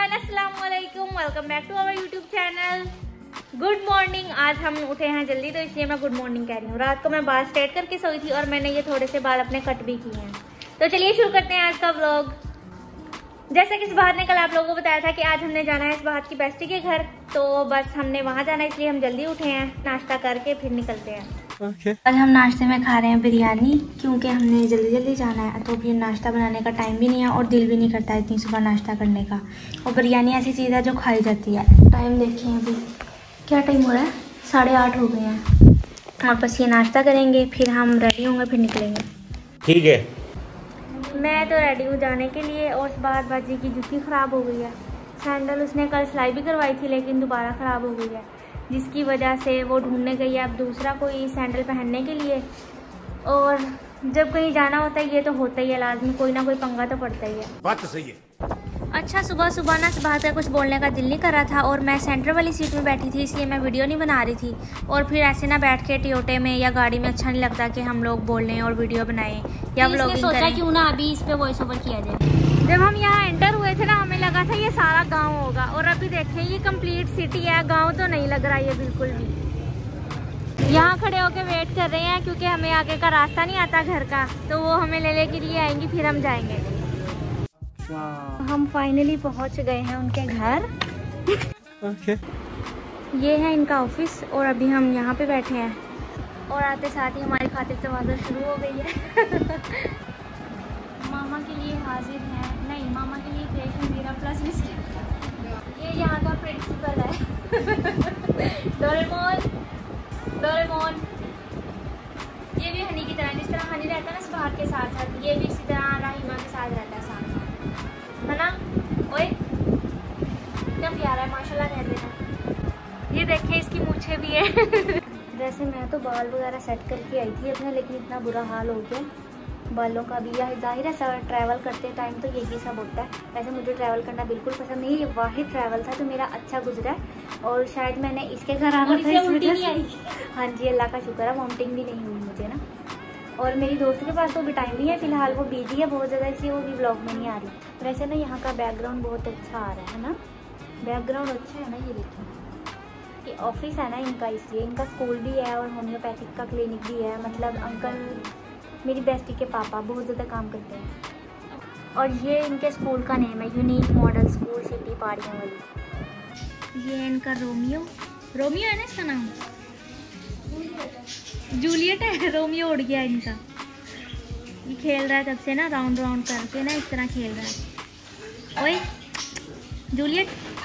Everyone, अस्सलाम वालेकुम। Welcome back to our YouTube channel. Good morning. आज हम उठे हैं जल्दी तो इसलिए मैं गुड मॉर्निंग कह रही हूँ। रात को मैं बाल स्ट्रेट करके सोई थी और मैंने ये थोड़े से बाल अपने कट भी किए हैं। तो चलिए शुरू करते हैं आज का व्लॉग। जैसे कि इस बात ने कल आप लोगों को बताया था कि आज हमने जाना है इस बात की बेस्टी के घर, तो बस हमने वहाँ जाना है इसलिए हम जल्दी उठे हैं। नाश्ता करके फिर निकलते हैं। आज हम नाश्ते में खा रहे हैं बिरयानी, क्योंकि हमने जल्दी जाना है तो फिर नाश्ता बनाने का टाइम भी नहीं है और दिल भी नहीं करता है इतनी सुबह नाश्ता करने का। और बिरयानी ऐसी चीज़ है जो खाई जाती है। टाइम देखिए अभी क्या टाइम हो रहा है, 8:30 हो गए हैं। और बस ये नाश्ता करेंगे फिर हम रेडी होंगे फिर निकलेंगे। ठीक है। मैं तो रेडी हूँ जाने के लिए। और इस बार बाजी की जूती ख़राब हो गई है। सैंडल उसने कल सिलाई भी करवाई थी लेकिन दोबारा ख़राब हो गई है, जिसकी वजह से वो ढूंढने गई है अब दूसरा कोई सैंडल पहनने के लिए। और जब कहीं जाना होता है ये तो होता ही है, लाजमी कोई ना कोई पंगा तो पड़ता ही है। बात तो सही है। अच्छा, सुबह सुबह ना इस बात का कुछ बोलने का दिल नहीं कर रहा था और मैं सेंटर वाली सीट में बैठी थी इसलिए मैं वीडियो नहीं बना रही थी। और फिर ऐसे ना बैठ के टोयोटे में या गाड़ी में अच्छा नहीं लगता कि हम लोग बोल लें और वीडियो बनाएं या व्लॉगिंग करें। सोचा क्यों ना अभी इस पे वॉइस ओवर किया जाए। जब हम यहाँ एंटर हुए थे ना हमें लगा था ये सारा गांव होगा और अभी देखें ये कंप्लीट सिटी है, गांव तो नहीं लग रहा ये बिल्कुल भी। यहाँ खड़े होके वेट कर रहे हैं क्योंकि हमें आगे का रास्ता नहीं आता घर का, तो वो हमें लेने के लिए आएंगी फिर हम जाएंगे। हम फाइनली पहुँच गए हैं उनके घर। ये है इनका ऑफिस और अभी हम यहाँ पे बैठे हैं और आते साथ ही हमारी खातिर तवाज़ुन शुरू हो गई है। मामा के लिए हाजिर है, नहीं मामा के लिए केक मेरा प्लस बिस्किट। ये यहाँ का प्रिंसिपल है। डोरेमोन। ये भी हनी की तरह, जिस तरह हनी रहता है ना सुबह के साथ साथ, ये भी इसी तरह राहिमा के साथ रहता है साथ, है ना। ओए कितना प्यारा है, माशाल्लाह कह देना। ये देखिए इसकी मूछें भी है। वैसे मैं तो बाल वगैरह सेट करके आई थी अपने, लेकिन इतना बुरा हाल हो गया बालों का भी। यह जाहिर है सब ट्रैवल करते टाइम तो यही सब होता है। वैसे मुझे ट्रैवल करना बिल्कुल पसंद नहीं, ये वाहिद ट्रैवल था जो मेरा अच्छा गुजरा है। और शायद मैंने इसके घर आना था इस वजह से। हाँ जी, अल्लाह का शुक्र है वॉमिटिंग भी नहीं हुई मुझे ना। और मेरी दोस्त के पास तो भी टाइम नहीं है फिलहाल, वो बिजी है बहुत ज़्यादा इसलिए वो भी ब्लॉग में नहीं आ रही। वैसे ना यहाँ का बैकग्राउंड बहुत अच्छा आ रहा है ना, बैकग्राउंड अच्छा है ना। ये देखिए ये ऑफिस है ना इनका, इसलिए इनका स्कूल भी है और होम्योपैथिक का क्लिनिक भी है। मतलब अंकल मेरी बेस्टी के पापा बहुत ज़्यादा काम करते हैं। और ये इनके स्कूल का नेम है यूनिक मॉडल स्कूल सिटी पहाड़ियों वाली। ये इनका रोमियो है ना इसका नाम, जूलियट है। रोमियो उड़ गया इनका। ये खेल रहा है तब से ना, राउंड करके ना इस तरह खेल रहा है। ओए जूलियट।